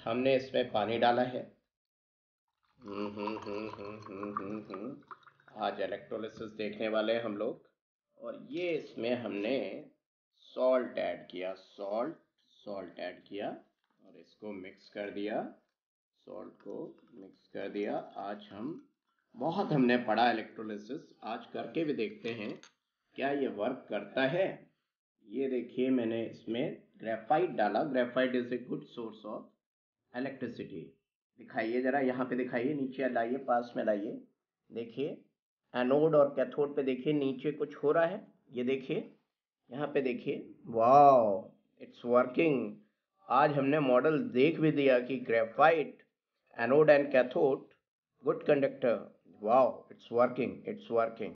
हमने इसमें पानी डाला है। आज इलेक्ट्रोलिसिस देखने वाले हैं हम लोग। और ये इसमें हमने सॉल्ट ऐड किया, सॉल्ट ऐड किया और इसको मिक्स कर दिया। सॉल्ट को मिक्स कर दिया। आज हमने पढ़ा इलेक्ट्रोलिसिस, आज करके भी देखते हैं क्या ये वर्क करता है। ये देखिए, मैंने इसमें ग्रेफाइट डाला। Graphite is a good source of electricity. दिखाइए जरा, यहाँ पे दिखाइए, नीचे लाइए, पास में लाइए। देखिए एनोड और कैथोड पे देखिए नीचे कुछ हो रहा है। ये देखिए, यहाँ पे देखिए, वाह इट्स वर्किंग। आज हमने मॉडल देख भी दिया कि graphite, anode and cathode, good conductor. वाह, इट्स वर्किंग।